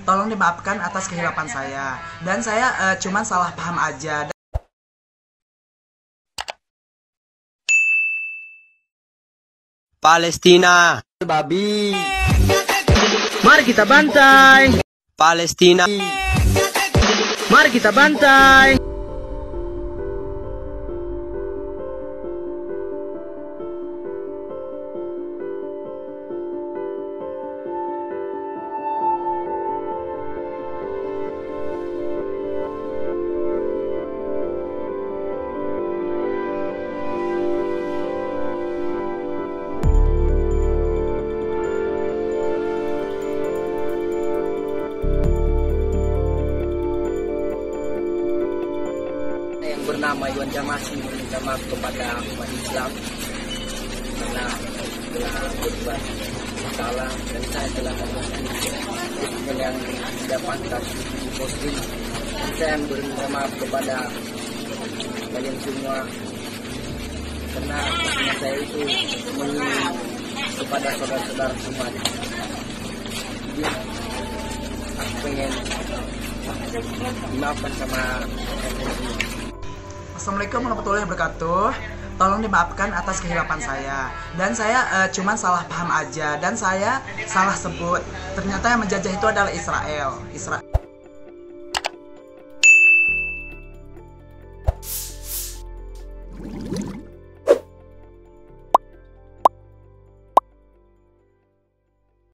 Tolong dimaafkan atas kehilapan saya. Dan saya cuman salah paham aja. Palestina, Babi. Mari kita bantai. Palestina, Mari kita bantai. Yang bernama Iwan Jamasi meminta maaf kepada umat Islam karena telah berbuat salah dan saya telah melakukan hubungan yang tidak pantas posting. Saya berminta maaf kepada kalian semua karena saya itu menyinggung kepada saudara-saudara semua. Jadi aku pengen dimaafkan sama kalian. Assalamualaikum warahmatullahi wabarakatuh. Tolong dimaafkan atas kehilapan saya. Dan saya cuman salah paham aja. Dan saya salah sebut. Ternyata yang menjajah itu adalah Israel.